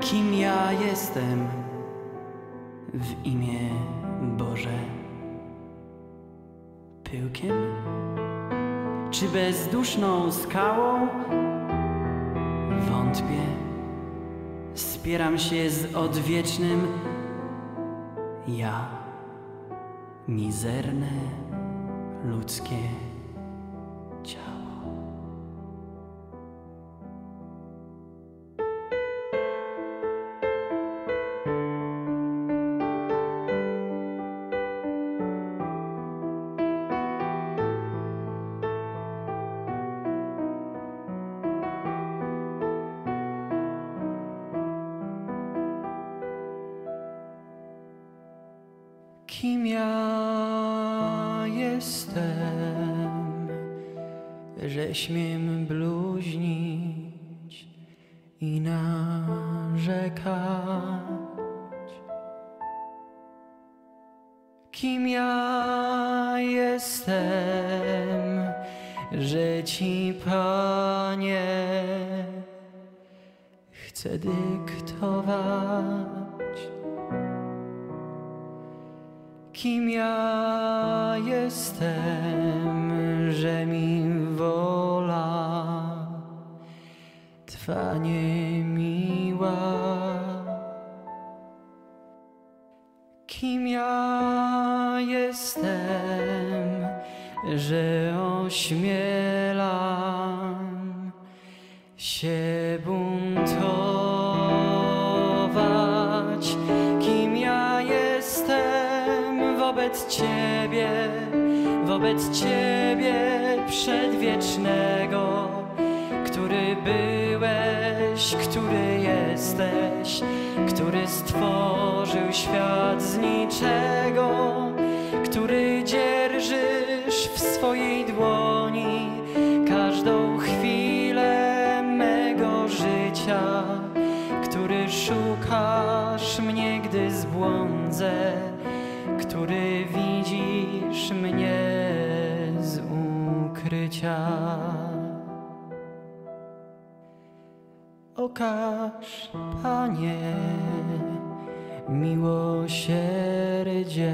Kim ja jestem w imię Boże? Pyłkiem? Czy bezduszną skałą? Wątpię. Spieram się z odwiecznym ja. Mizerne ludzkie ciało. Kim ja jestem, że śmiem bluźnić i narzekać? Kim ja jestem, że Ci, Panie, chcę dyktować? Kim ja jestem, że mi wola Twa niemiła? Kim ja jestem, że ośmielam się buntować? Kim ja jestem wobec Ciebie przedwiecznego, który byłeś, który jesteś, który stworzył świat z niczego, który dzierżysz w swojej dłoni każdą chwilę mego życia, który szukasz mnie, gdy zbłądzę, który widzisz mnie z ukrycia. Okaż, Panie, miłosierdzie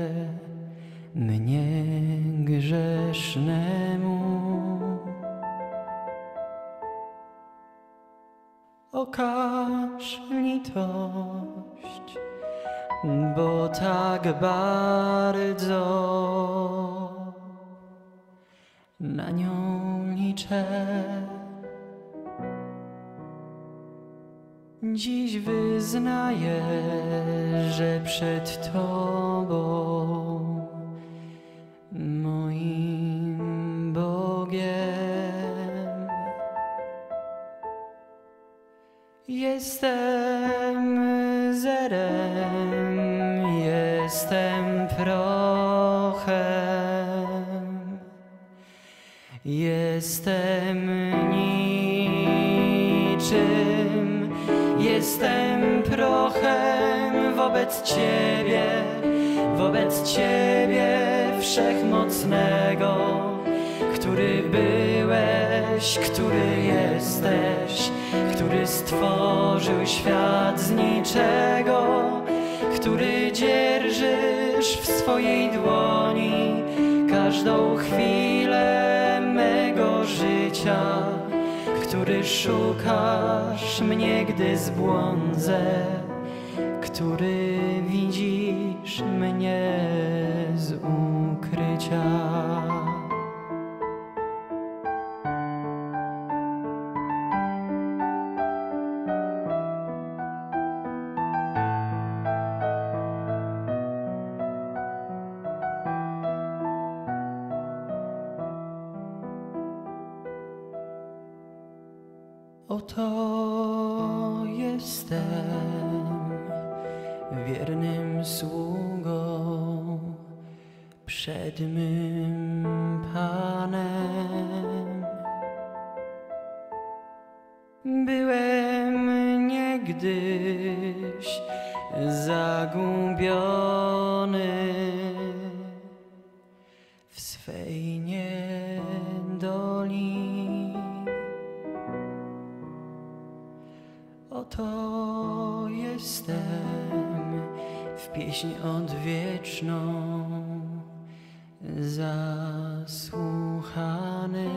mnie grzesznemu. Okaż litość, bo tak bardzo na nią liczę. Dziś wyznaję, że przed Tobą, moim Bogiem, jestem zerem, jestem prochem, jestem niczym, jestem prochem wobec Ciebie Wszechmocnego, który byłeś, który jesteś, który stworzył świat z niczego, który dzierżysz w swojej dłoni każdą chwilę mego życia, który szukasz mnie, gdy zbłądzę, który widzisz mnie z ukrycia. Oto jestem wiernym sługą przed mym Panem. Byłem niegdyś zagubiony w swej niedoli. Oto pieśń odwieczną zasłuchany.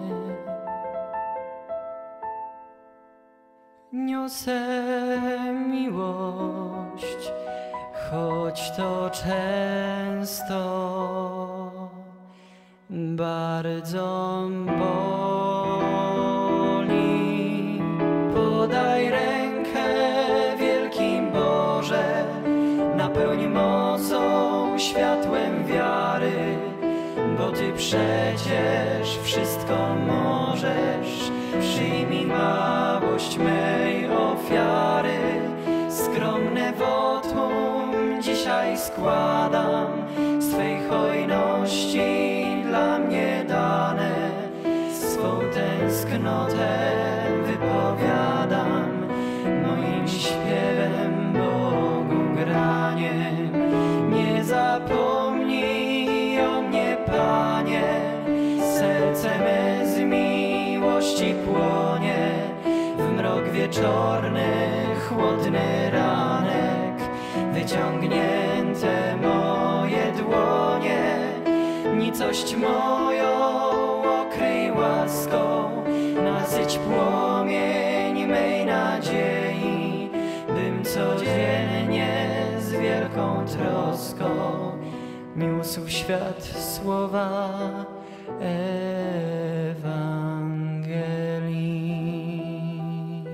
Niosę miłość, choć to często bardzo boli. Podaj rękę, wielki Boże, napełnij mocą, światłem wiary, bo Ty przecież wszystko możesz. Przyjmij małość mej ofiary, skromne wotum dzisiaj składam, z Twej hojności dla mnie dane. Swą tęsknotę wypowiadam, moim śpiewem Bogu graniem. Nie zapomnij o mnie, Panie, serce me z miłości płonie. W mrok wieczorny, chłodny ranek, wyciągnięte moje dłonie. Nicość moją okryj łaską, nasyć płomień mej nadziei, bym codziennie z wielką troską niósł w świat słowa Ewangelii.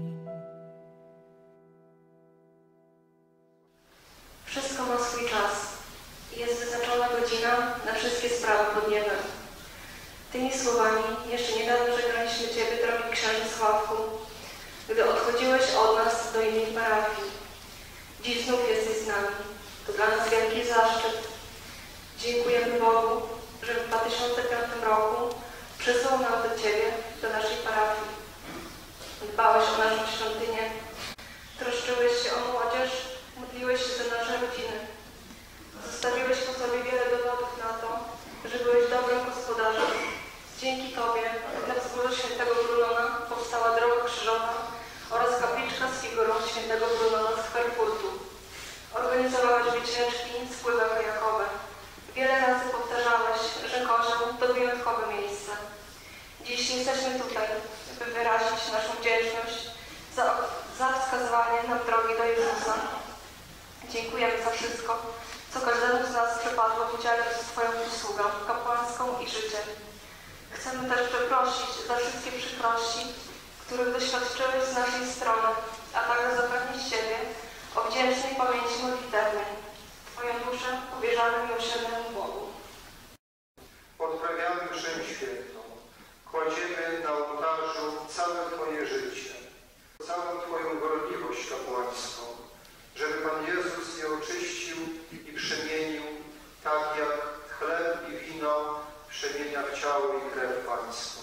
Wszystko ma swój czas i jest wyznaczona godzina na wszystkie sprawy pod niebem. Tymi słowami jeszcze niedawno żegnaliśmy Ciebie, drogi księże Sławku, gdy odchodziłeś od nas do innej parafii. Dziś znów jesteś z nami. To dla nas wielki zaszczyt. Dziękujemy Bogu, że w 2005 roku przysłał nam do Ciebie, do naszej parafii. Dbałeś o naszą świątynię, troszczyłeś się o młodzież, modliłeś się za nasze rodziny. Zostawiłeś po sobie wiele dowodów na to, że byłeś dobrym gospodarzem. Dzięki Tobie na wzgórzu świętego Brunona powstała droga krzyżowa oraz kapliczka z figurą świętego Brunona z Herfurtu. Organizowałeś wycieczki z pływem kajakowym. Wiele razy powtarzałeś, że Kozioł to wyjątkowe miejsce. Dziś jesteśmy tutaj, by wyrazić naszą wdzięczność za wskazywanie nam drogi do Jezusa. Dziękujemy za wszystko, co każdemu z nas przypadło w udziale przez Twoją usługę kapłańską i życie. Chcemy też przeprosić za wszystkie przykrości, których doświadczyłeś z naszej strony, a także zapewnić Ciebie o wdzięcznej pamięci modlitewnej. Twoją duszę powierzamy miłosiernemu Bogu. Odprawiamy mszę świętą. Kładziemy na ołtarzu całe Twoje życie, całą Twoją gorliwość kapłańską, żeby Pan Jezus je oczyścił i przemienił, tak jak chleb i wino przemienia w ciało i krew Pańską.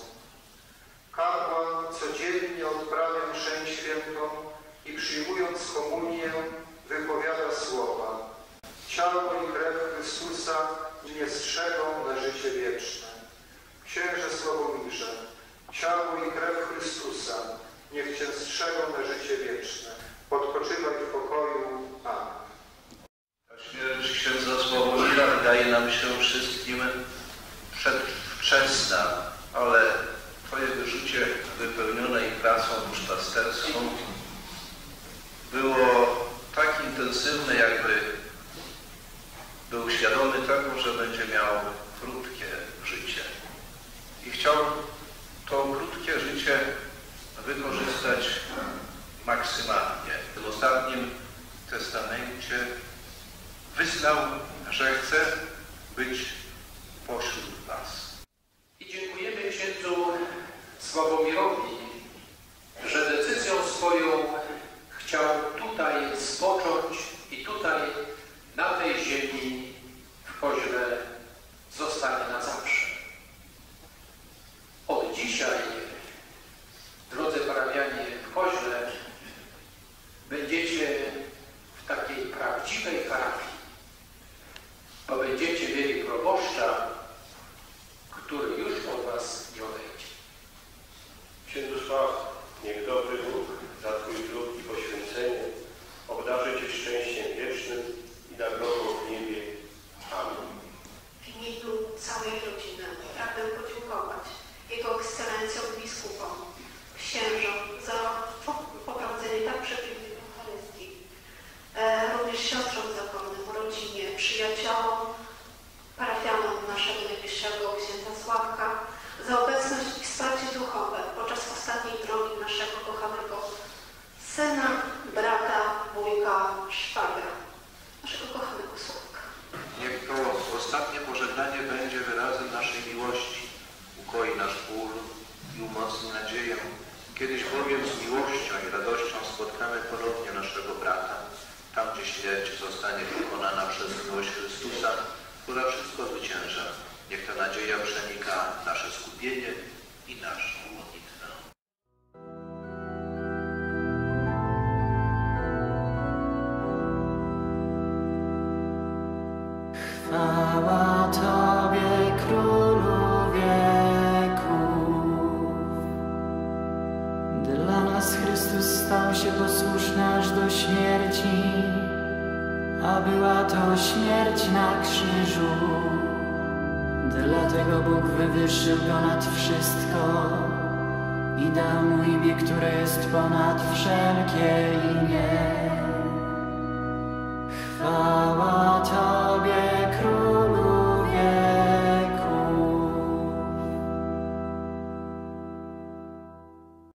Kapłan codziennie odprawia mszę świętą i przyjmując komunię wypowiada słowa: ciało i krew Chrystusa mnie strzegą na życie wieczne. Księże Sławomirze, ciało i krew Chrystusa niech Cię strzegą na życie wieczne. Odpoczywaj w pokoju. Amen. Śmierć księdza Sławomira wydaje nam się wszystkim przedwczesna, ale Twoje życie wypełnione i pracą duszpasterską było tak intensywne, jakby był świadomy tego, że będzie miał krótkie życie. I chciał to krótkie życie wykorzystać maksymalnie. W ostatnim testamencie wyznał, że chce być pośród Was. I dziękujemy księdzu Sławomirowi, że decyzją swoją chciał tutaj spocząć i tutaj na tej ziemi w Koźle zostanie na zawsze. Od dzisiaj, drodzy parafianie, w Koźle będziecie w takiej prawdziwej parafii, bo będziecie mieli proboszcza, który już od Was nie odejdzie. Księdzu Sławku, niech dobry Bóg za Twój trud i poświęcenie obdarzy Cię szczęściem wiecznym Kiedyś bowiem z miłością i radością spotkamy ponownie naszego brata, tam gdzie śmierć zostanie pokonana przez miłość Chrystusa, która wszystko zwycięża. Niech ta nadzieja przenika nasze skupienie i naszą modlitwę. Chwała Tobie, Królu wieków. Dla nas Chrystus stał się posłuszny aż do śmierci, a była to śmierć na krzyżu. Dlatego Bóg wywyższył Go nad wszystko i dał Mu imię, które jest ponad wszelkie imię.